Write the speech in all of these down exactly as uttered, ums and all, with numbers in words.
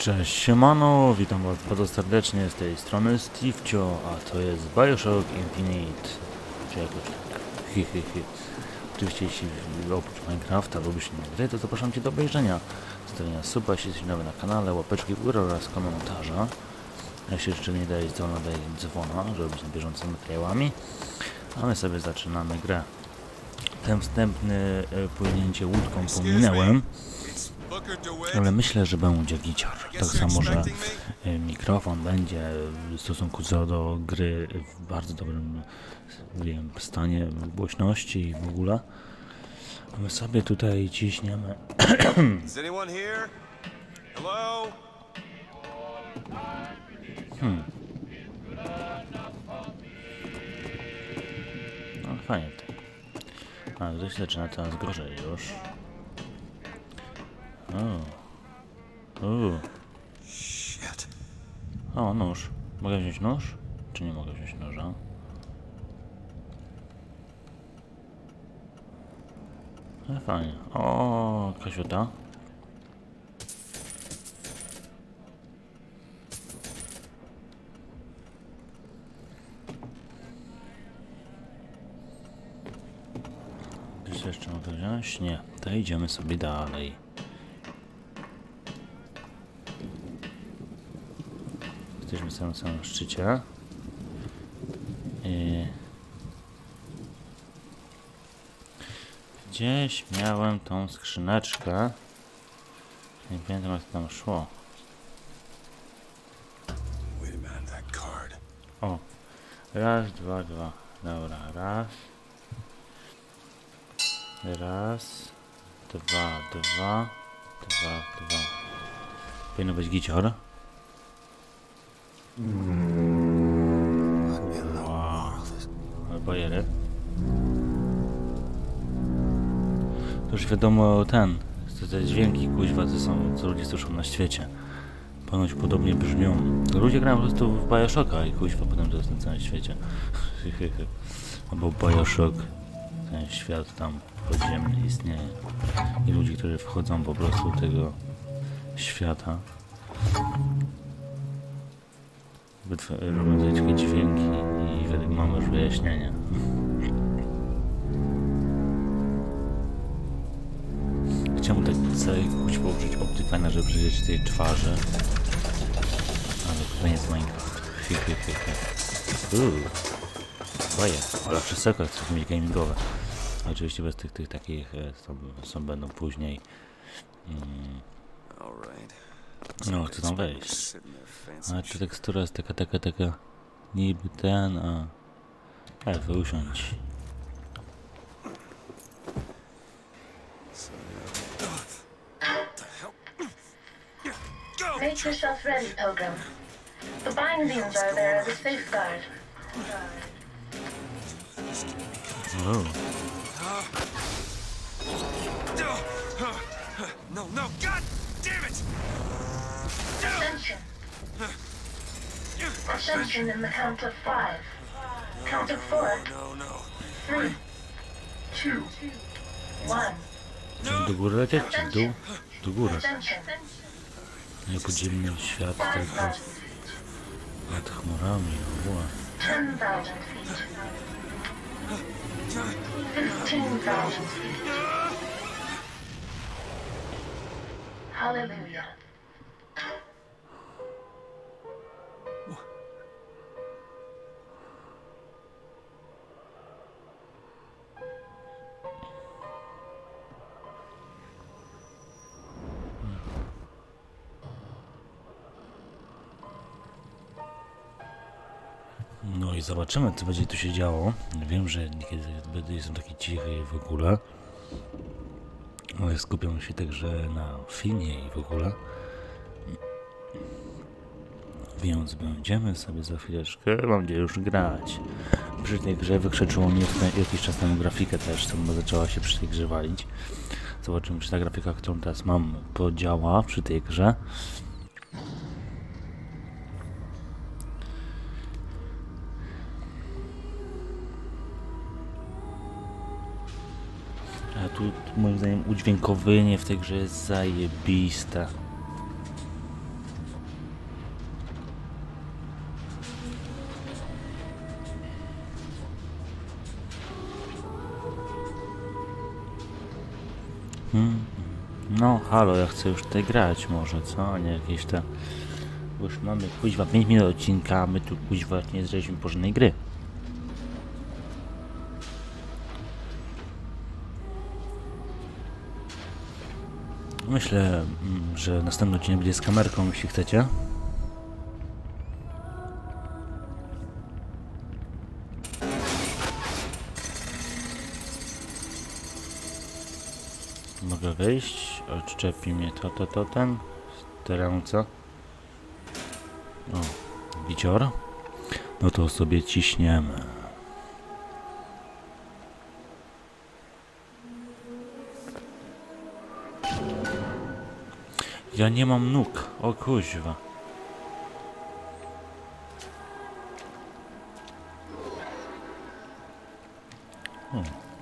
Cześć, siemano, witam was bardzo serdecznie z tej strony Steve'cio, a to jest Bioshock Infinite, czy jakoś tak, hi, hi, hi. Oczywiście jeśli oprócz Minecrafta lubisz inne gry, to zapraszam cię do obejrzenia, zostawienia suba, jeśli jesteś nowy na kanale, łapeczki w górę oraz komentarza. Jak się jeszcze nie daje dzwona, daje dzwona, żeby być na bieżąco materiałami, a my sobie zaczynamy grę. Ten wstępny płynięcie łódką pominęłem. Ale myślę, że będzie giciar. Tak samo, że mikrofon będzie w stosunku do, do gry w bardzo dobrym, wiem, stanie głośności i w ogóle. My sobie tutaj ciśniemy. hmm. No fajnie to. A, ktoś zaczyna teraz gorzej już. O. O. O, nóż. Mogę wziąć nóż? Czy nie mogę wziąć noża? No fajnie. O, kasiuta. Coś jeszcze mogę wziąć? Nie. To idziemy sobie dalej. Jesteśmy w samym, samym szczycie. I... Gdzieś miałem tą skrzyneczkę. Nie pamiętam, jak to tam szło. O. Raz, dwa, dwa. Dobra, raz. Raz. Dwa, dwa. Dwa, dwa. Powinno być gicior. Wow. Ale bajery. To już wiadomo ten, co te dźwięki kuźwa, to są, co ludzie słyszą na świecie. Ponoć podobnie brzmią. To ludzie grają po prostu w Bioshocka i kuźwa potem to jest na całym świecie. Albo Bioshock, ten świat tam podziemny istnieje. I ludzie, którzy wchodzą po prostu do tego świata. Robią tutaj takie dźwięki i wtedy mamy już wyjaśnienie. Chciałbym tak cały kuźwa użyć Optifina, żeby przyjrzeć tej twarzy. Ale to nie jest Minecraft. Hi, hi, hi, hi. Uuu. Baje. Ale przy sekach chcę mieć gamingowe. Oczywiście bez tych, tych takich są, są będą później. Mm. No, chcę tam wejść. A czy tekstura jest taka, taka, taka niby ten, a... F, usiądź. Make yourself ready, Pilgrim. The bindings are there as a safeguard. Oh. No, no, God damn it! Ascension. Ascension in the count of five. Count of four. No, no. Three. Two. One. Do góry lecieć, czy w dół? Do góry. Ascension. Nie podziemny świat tylko nad chmurami, w ogóle. Ten thousand feet. Fifteen thousand feet. Hallelujah. No i zobaczymy, co będzie tu się działo. Wiem, że niekiedy jestem taki cichy w ogóle, ale skupiam się także na filmie i w ogóle. Więc będziemy sobie za chwileczkę, mam nadzieję, już grać. Przy tej grze wykrzeczyło mnie jakiś czas temu grafikę też, co zaczęła się przy tej grze walić. Zobaczymy, czy ta grafika, którą teraz mam, podziała przy tej grze. A tu moim zdaniem udźwiękowienie w tej grze jest zajebiste. Hmm. No halo, ja chcę już tutaj grać może, co? A nie jakieś te... Bo już mamy kuźwa pięć minut odcinka, a my tu kuźwa nie zrealiśmy porządnej gry. Myślę, że następny odcinek będzie z kamerką, jeśli chcecie. Mogę wyjść, odczepi mnie to, to, to, ten, te ręce. O, bicior. No to sobie ciśniemy. Ja nie mam nóg, o kuźwa. O.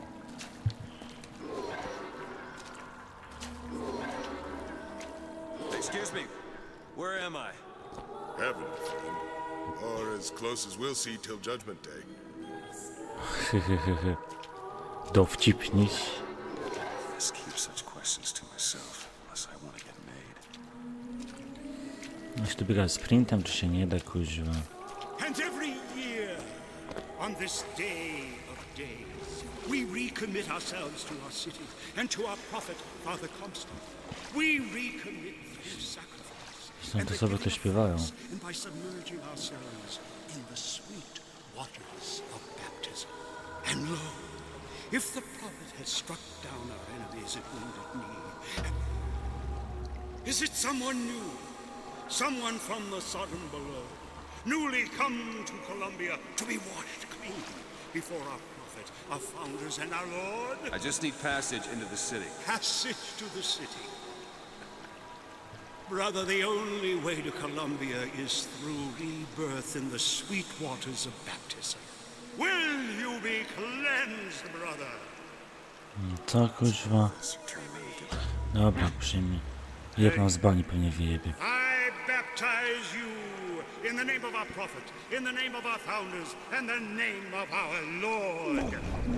Excuse me. Where am I? Heaven, friend. Or as close as we'll see till Judgment Day. Hehehe. Dowcipniś. Let's keep such questions to myself, unless I want to get made. Jeśli tu biega sprintem, czy się nie da, kuźwa. And every year, on this day of days, we recommit ourselves to our city and to our prophet, Father Comstock. We recommit through sacrifice Są and to the sobie giving to of śpiewają. thanks, and by submerging ourselves in the sweet waters of baptism. And lo, if the prophet has struck down our enemies at wounded knee, is it someone new? Someone from the Sodom below, newly come to Columbia to be washed clean before our prophet, our founders, and our Lord? I just need passage into the city. Passage to the city. Brother, the only way to Columbia is through rebirth in the sweet waters of baptism. Will you be cleansed, brother? Co kuźwa? Dobra, przyjmij. Jak nam z bani pewnie wyjebie. I baptize you in the name of our prophet, in the name of our founders, and the name of our Lord.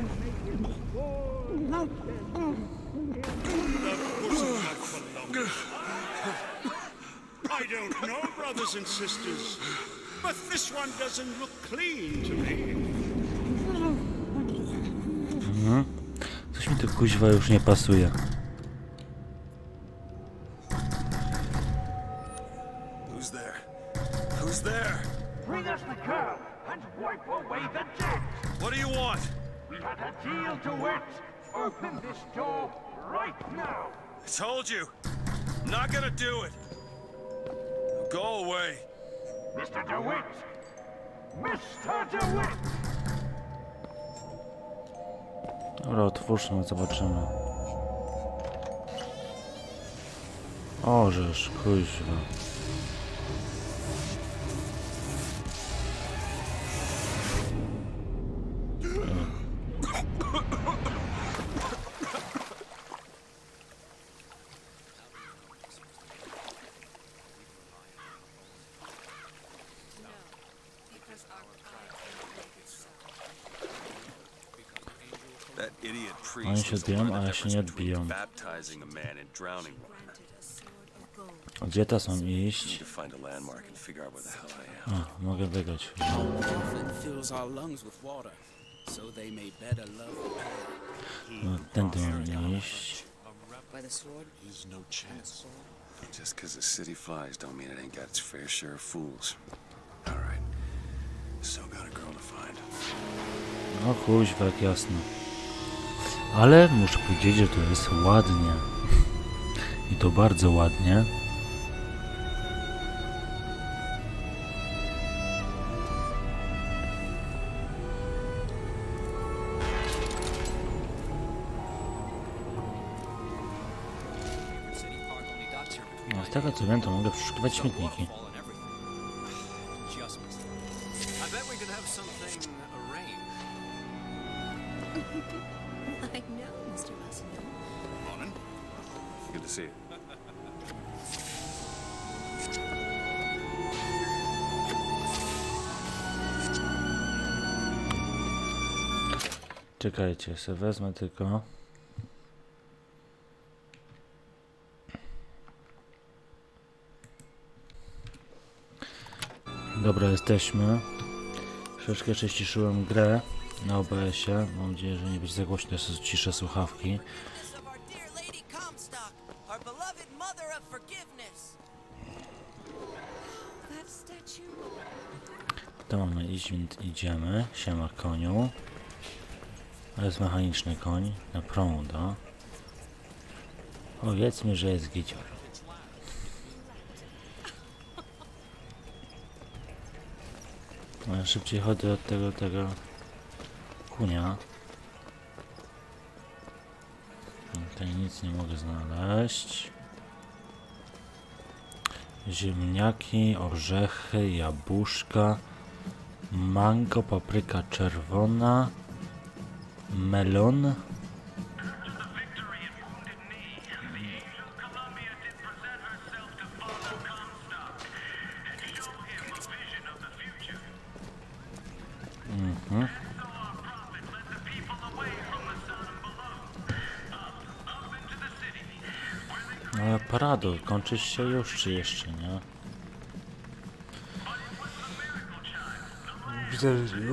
The bosom of Columbia. I don't know, brothers and sisters, but this one doesn't look clean to me. Mhm. Coś mi tu kuźwa już nie pasuje. Who's there? Who's there? Bring us the cow and wipe away the debt. What do you want? We had a deal to wet. Open this door right now. I told you. I'm not gonna do it. Go away. Mister DeWitt! Mister DeWitt! Dobra, otwórzmy, zobaczymy. O, żeż, kuźwa. That idiot Oni priest się was the odbiją, one a ja that się nie difference between odbiją. baptizing a man and drowning one. Gdzie ta są Need iść? to find a landmark and figure out where the hell I am. O, mogę biegać. Prophet fills our lungs with water, so they may better love the air. No, tędy mam iść. By the sword, There's no chance. Just because the city flies don't mean it ain't got its fair share of fools. All right. Still got a girl to find. No kuźwa, jak jasno. Ale muszę powiedzieć, że to jest ładnie. I to bardzo ładnie. No, z tego co wiem, to mogę przeszukiwać śmietniki. I know, Mister Massimilian. Morning. Good to see you. Czekajcie, se wezmę tylko. Dobra, jesteśmy. Troszeczkę przyciszyłem grę na O B S-ie. Mam nadzieję, że nie będzie za głośno, ciszę słuchawki. To mamy iść, więc idziemy. Siema koniu. To jest mechaniczny koń na prąda. Powiedzmy, że jest gicior. Ja szybciej chodzę od tego, tego kunia. Tutaj nic nie mogę znaleźć. Ziemniaki, orzechy, jabłuszka, mango, papryka czerwona, melon. Mhm. Ale parado, kończy się już, czy jeszcze nie? Widzę, że...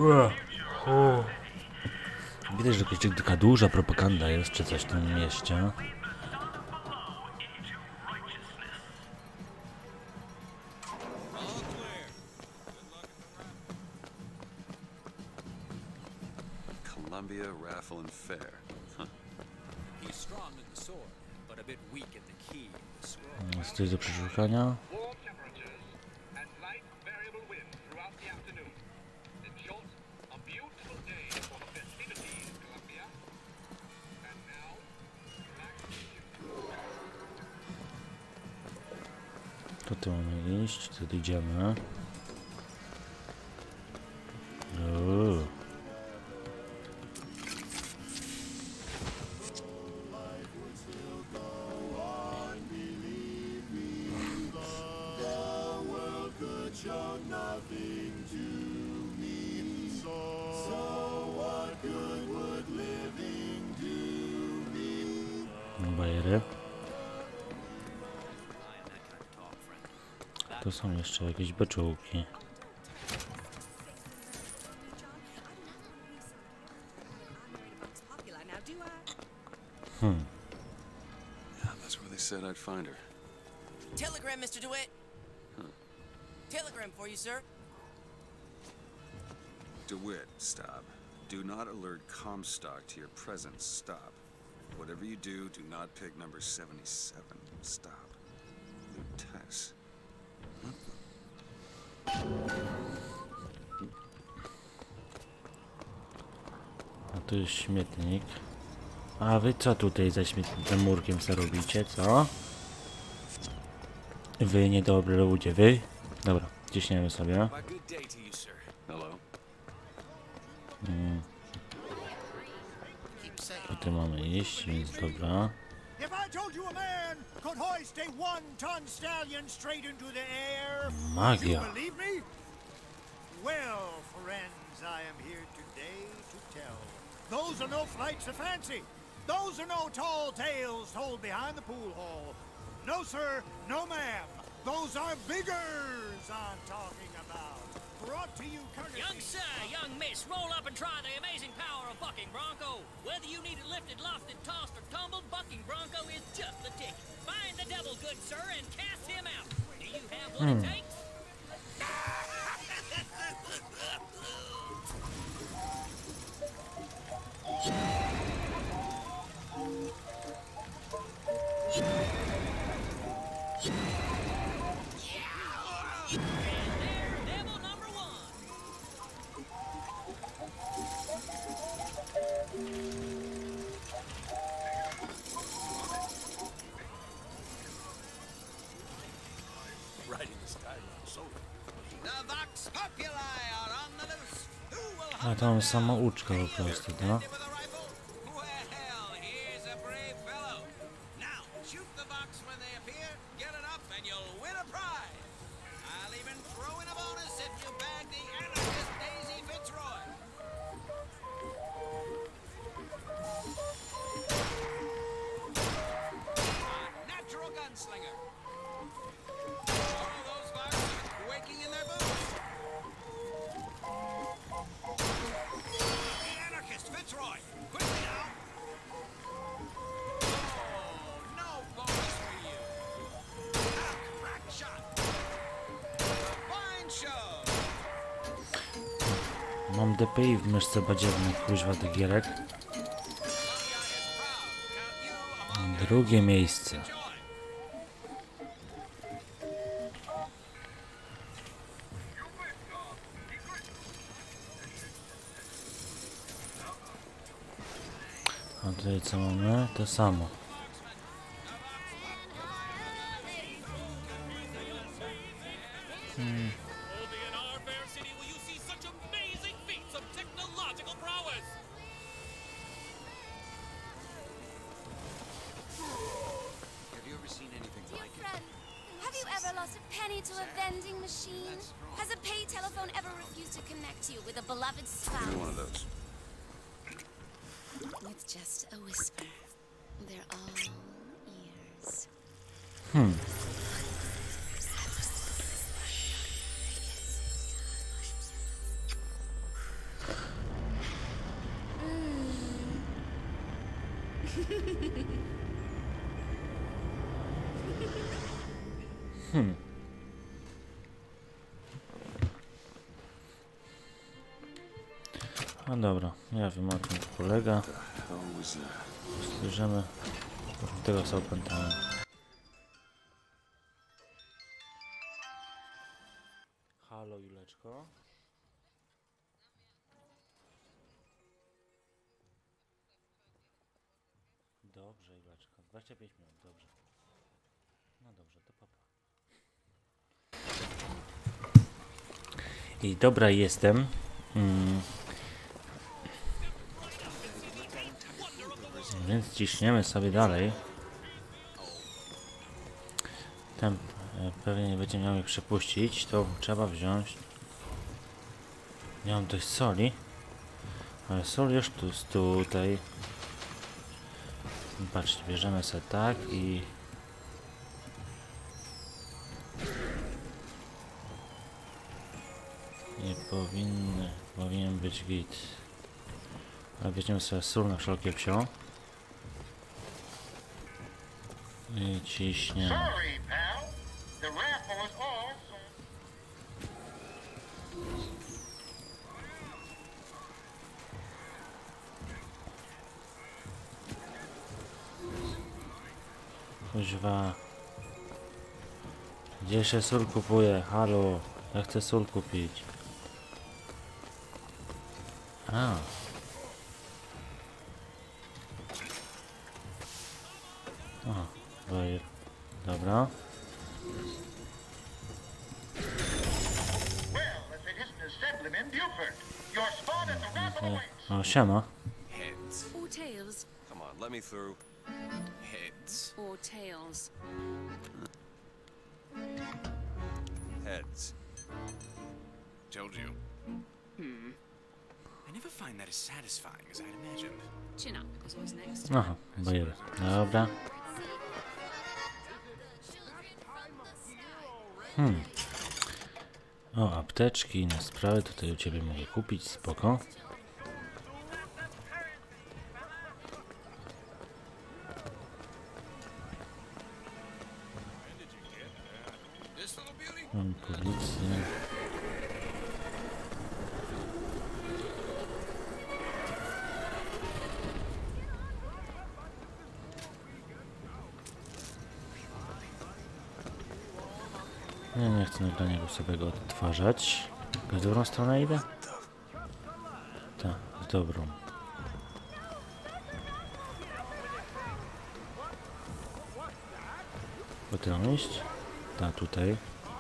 Widać, że jakaś taka duża propaganda jest, czy coś w tym mieście. Columbia Raffle and Fair. Huh. He's strong in the sword, but a bit weak in the key of the scroll. Jest coś do przeszukania. Warm temperatures and light variable wind throughout the afternoon. In short, a beautiful day for the festivities, Columbia. And now, back to you. Tutaj mamy iść, tu idziemy. Uuu. Bajery. Tu są jeszcze jakieś beczułki. Hmm. Yeah, that's where they said I'd find her. Telegram, Mister DeWitt. Huh. Telegram for you, sir. DeWitt, stop. Do not alert Comstock to your presence. Stop. Whatever you do, do not pick number seventy-seven. Stop. Lutess. A tu jest śmietnik. A wy co tutaj za śmietnikiem murkiem se robicie, co? Wy niedobre ludzie, wy? Dobra, ciśniemy sobie. Hmm. Tutaj mamy iść, więc dobra. Magia. Well, friends, I am here today to tell. Those are no flights of fancy. Those are no tall tales told behind the pool hall. No, sir, no, ma'am. Those are biggers I'm talking about. Brought to you courtesy... Young sir, young miss, roll up and try the amazing power of Bucking Bronco. Whether you need it lifted, lofted, tossed, or tumbled, Bucking Bronco is just the ticket. Find the devil, good sir, and cast him out. Do you have what Hmm. it takes? A tam samouczka po prostu, no? Mam D P I w myszce badziewnej, kuźwa do gierek. Drugie miejsce. A tutaj co mamy? To samo. Hmm. To a vending machine? Has a pay telephone ever refused to connect you with a beloved spouse? Give me one of those. With just a whisper, they're all ears. Hmm. Hmm. No dobra, ja wiem, o czym to polega. Bierzemy tego co opętałem. Halo Juleczko. Dobrze Juleczko, dwadzieścia pięć minut, dobrze. No dobrze, to papa. I dobra jestem. Mm. Więc ciśniemy sobie dalej. Ten pewnie nie będzie miał ich przepuścić. To trzeba wziąć. Nie mam dość soli. Ale sól już tu jest tutaj. Patrzcie, bierzemy sobie tak i... Nie powinny, powinien być git. Ale weźmiemy sobie sól na wszelkie psio. I ciśniemy. Sorry, pal. The raffle is all. Kuźwa. Gdzie się sól kupuje? Halo. Ja chcę sól kupić. A. O, boję. Dobra. O, siema. Heads. Or tails. Come on, let me through. Heads. Or tails. Heads. Told you. Hmm. I never find that as satisfying as I'd imagined. Chin up, because who's next? Aha, boję. Dobra. Hmm. O, apteczki, na sprawy tutaj u ciebie mogę kupić, spoko. Mam policję. Nie, nie chcę nagrania głosowego odtwarzać. W dobrą stronę idę? Tak, w dobrą. Bo ty mam iść? Tak, tutaj.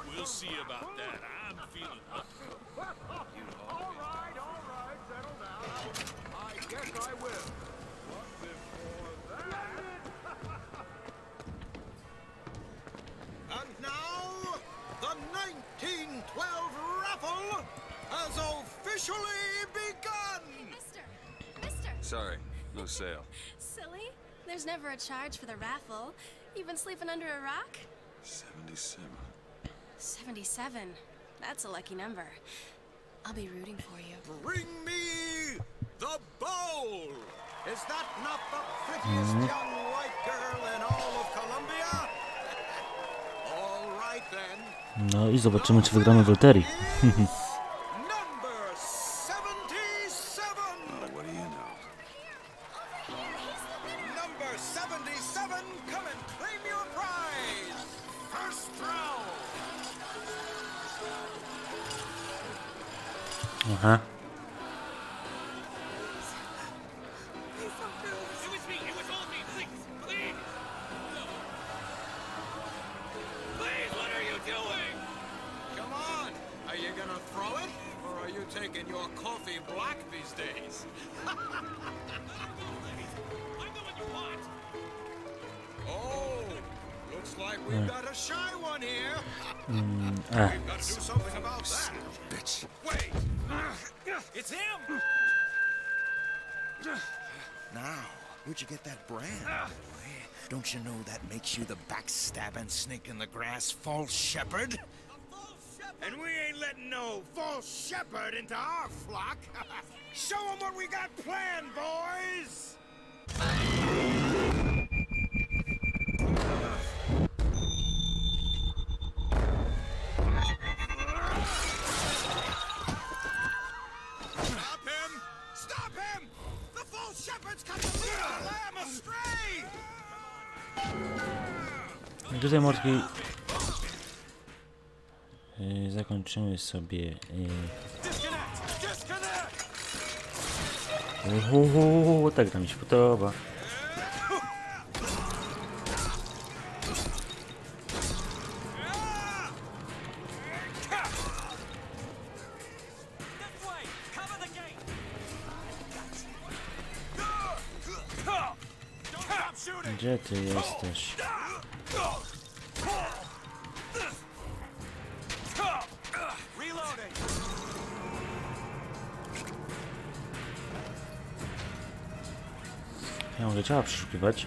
And now, the nineteen twelve raffle has officially begun! Mister! Mister! Sorry, no sale. Silly? There's never a charge for the raffle. You've been sleeping under a rock? seventy-seven. seventy-seven. That's a lucky number. I'll be rooting for you. Bring me the bowl! Is that not the prettiest young white girl in all of Columbia? All right then. No i zobaczymy, czy wygramy w loterii. Number seventy-seven! Aha. Taking your coffee black these days. Oh, looks like we've got a shy one here. Mm, ah. We've got to do something about that. Bitch. Wait. It's him. Now, where'd you get that brand, boy? Don't you know that makes you the backstabbing snake in the grass false shepherd? And we ain't letting no false shepherd into our flock. Show them what we got planned, boys! Stop him! Stop him! The false shepherd's got the little lamb astray! Tutaj mordki yy, zakończymy sobie yy. Uhuhu, tak nam się podoba. Gdzie ty jesteś? Ja mogę ciała przeszukiwać.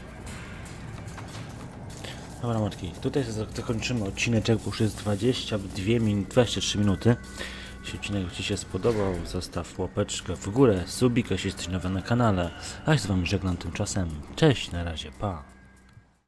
Dobra, matki, tutaj zakończymy odcineczek, bo już jest dwadzieścia dwie minuty, dwadzieścia trzy minuty. Jeśli odcinek Ci się spodobał, zostaw łapeczkę w górę, subika, jeśli jesteś nowy na kanale. A ja z Wami żegnam tymczasem. Cześć, na razie, pa!